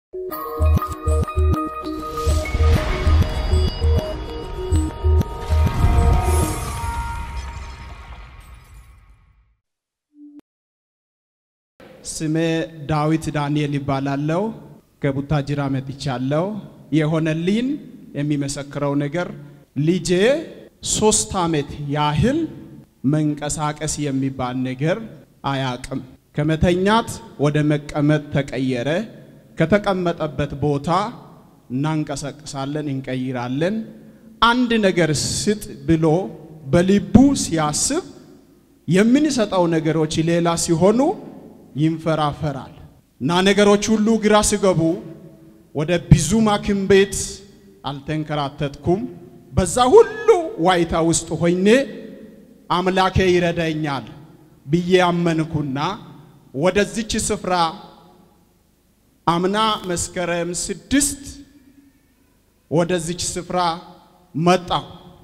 ስሜ ዳዊት ዳንኤል ይባላልው ከቡታጅራ መጥቻለሁ የሆነልኝ የሚመሰክረው ነገር ልጄ 3 አመት ያህል መንቀሳቀስ የሚባል ነገር አያቅም ከመተኛት ወደ መቀመጥ ተቀየረ ከተቀመጠበት ቦታ እናንቀሳቀሳለን እንቀይራለን አንድ ነገር ስጥ ብሎ በልቡ ሲያስብ የምንሰጣው ነገሮች ሌላ ሲሆኑ ይንፈራፈራል እና ነገሮች ሁሉ ግራ ሲገቡ ወደ ብዙ ማክም ቤት አልተንከራተትኩም በዛ ሁሉ ዋይታ ውስጥ ሆይኔ አምላኬ ይረዳኛል ብዬ አመንኩና ወደዚች ስፍራ አምና መስከረም 6 ወደዚች ስፍራ መጣሁ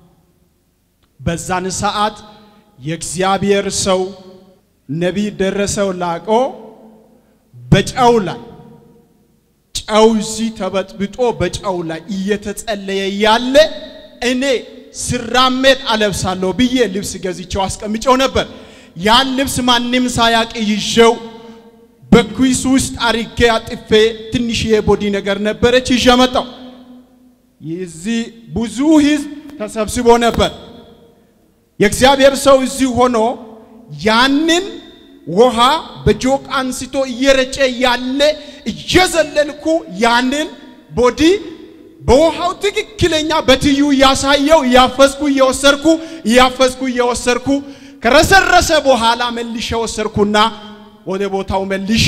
በዛን ሰዓት የእግዚአብሔር ሰው ነብይ ደረሰው ላቆ በጫው ላይ ጫው ዚ ተበጥብጦ በጫው ላይ እየተጸለየ ያለ እኔ ስራመት አለብሳለሁ ብዬ ልብስ ገዝቼው አስቀምጬው ነበር ያን ልብስ ማንንም ሳያቅ ይዤው በኩይስ ውስጥ አርጌ አጥፌ ትንሽ የቦዲ ነገር ነበረች ይዤመጣው ይዚ ብዙ ህዝብ ተሰብስቦ ነበር የእግዚአብሔር ሰው እዚ ሆኖ ያንን ውሃ በጆቅ አንስቶ እየረጨ ያለ እየዘለልኩ ያንን ቦዲ በውሃው ትክክለኛ በትዩ ያሳየው ያፈስኩ እየወሰርኩ ከረሰረሰ በኋላ መልሼ ወሰርኩና ወደ ቦታው መልሼ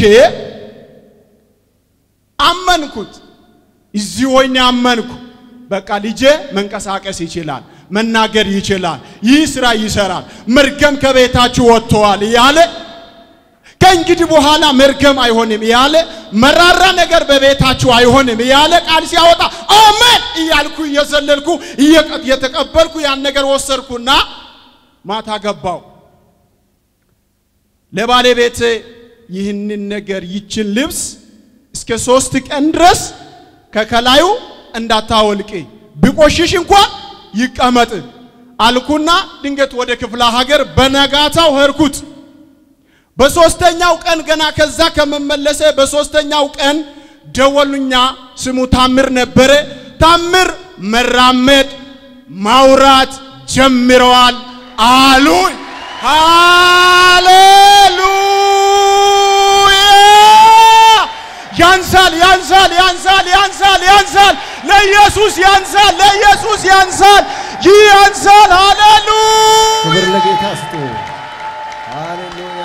አመንኩት እዚህ ወይኔ አመንኩ በቃ ልጄ መንቀሳቀስ ይችላል መናገር ይችላል ይህ ስራ ይሰራል መርገም ከቤታችሁ ወጥቷል ያለ ከእንግዲህ በኋላ መርገም አይሆንም ያለ መራራ ነገር በቤታችሁ አይሆንም ያለ ቃል ሲያወጣ አሜን እያልኩ እየዘለልኩ እየተቀበልኩ ያን ነገር ወሰርኩና ማታ ገባው ለባለቤቴ ይህንን ነገር ይችን ልብስ እስከ 3 ቀን ድረስ ከከላዩ እንዳታወልቂ ቢቆሽሽ እንኳን ይቀመጥ አልኩና ድንገት ወደ ክፍለ ሀገር በነጋታው ሄርኩት በሶስተኛው ቀን ገና ከዛ ከመመለሰ በሶስተኛው ቀን ደወሉኛ ስሙ ታምር ነበረ ታምር መራመድ ማውራት ጀምረዋል አሉ ሃሌሉያ ያንሳል ለኢየሱስ ያንሳል ሃሌሉያ ክብር ለጌታ ስጡ ሃሌሉያ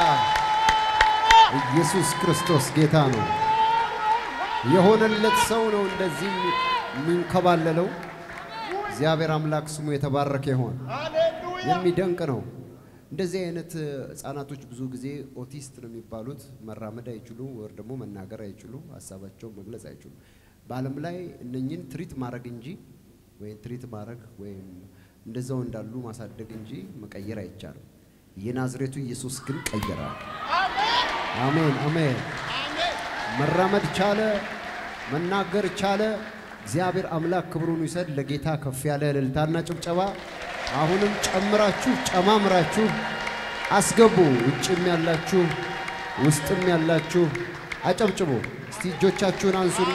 ኢየሱስ ክርስቶስ ጌታ ነው የሆነለት ሰው ነው እንደዚህ ምንከባለለው እግዚአብሔር አምላክ ስሙ የተባረከ ይሁን ሃሌሉያ የሚደንቅ ነው እንደዚህ አይነት ህፃናቶች ብዙ ጊዜ ኦቲስት ነው የሚባሉት መራመድ አይችሉ ወር ደግሞ መናገር አይችሉ ሐሳባቸው መግለጽ አይችሉ በአለም ላይ እነኝን ትሪት ማድረግ እንጂ ወይ ትሪት ማድረግ ወይ እንደዛው እንዳሉ ማሳደግ እንጂ መቀየር አይቻልም የናዝሬቱ ኢየሱስ ግን ቀየራል አሜን አሜን መራመድ ቻለ መናገር ቻለ እግዚአብሔር አምላክ ክብሩን ይሰድ ለጌታ ከፍ ያለ እልልታና ጭብጨባ አሁንም ጨማምራችሁ አስገቡ ውጭም ያላችሁ ውስጥም ያላችሁ አጨብጭቡ እስቲ እጆቻችሁን አንሱና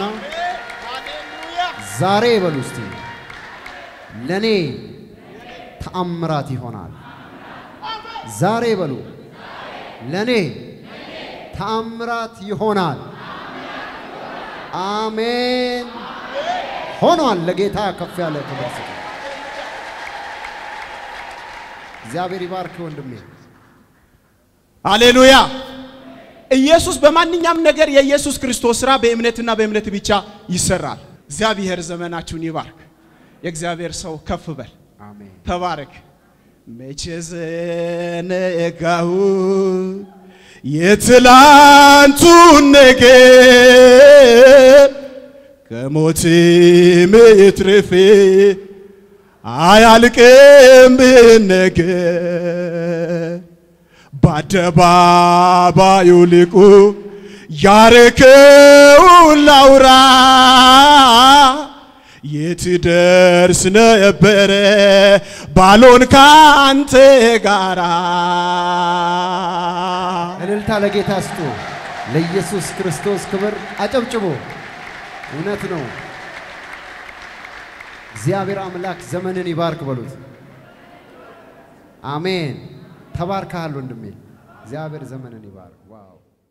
ዛሬ በሉ እስቲ ለኔ ተአምራት ይሆናል ዛሬ በሉ ለኔ ተአምራት ይሆናል አሜን ሆኗል ለጌታ ከፍ ያለ ክብር እግዚአብሔር ይባርክ ወንድሜ ሃሌሉያ ኢየሱስ በማንኛም ነገር የኢየሱስ ክርስቶስ ሥራ በእምነትና በእምነት ብቻ ይሰራል እግዚአብሔር ዘመናችሁን ይባርክ የእግዚአብሔር ሰው ከፍ በል አሜን ተባረክ መቼዘነጋው የትላንቱ ነገር ከሞት ምትርፌ አያልቅም ነገር ባደባባዩ ልቁ ያረከው ላውራ የትደርስ ነበረ ባሎን ካንተ ጋራ እልልታ ለጌታ ስጡ ለኢየሱስ ክርስቶስ ክብር አጨብጭቡ እውነት ነው እግዚአብሔር አምላክ ዘመንን ይባርክ በሉት አሜን ተባርከሃል ወንድሜ እግዚአብሔር ዘመንን ይባርክ ዋው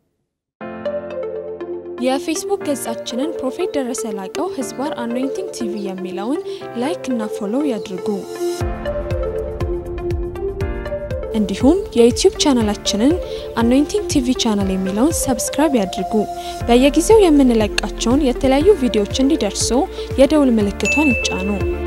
የፌስቡክ ገጻችንን ፕሮፌት ደረሰ ላቀው ህዝባር አኖይንቲንግ ቲቪ የሚለውን ላይክ እና ፎሎው ያድርጉ እንዲሁም የዩቲዩብ ቻናላችንን አኖይንቲንግ ቲቪ ቻናል የሚለውን ሰብስክራይብ ያድርጉ በየጊዜው የምንለቃቸውን የተለያዩ ቪዲዮዎች እንዲደርሱ የደውል ምልክቷን ይጫኑ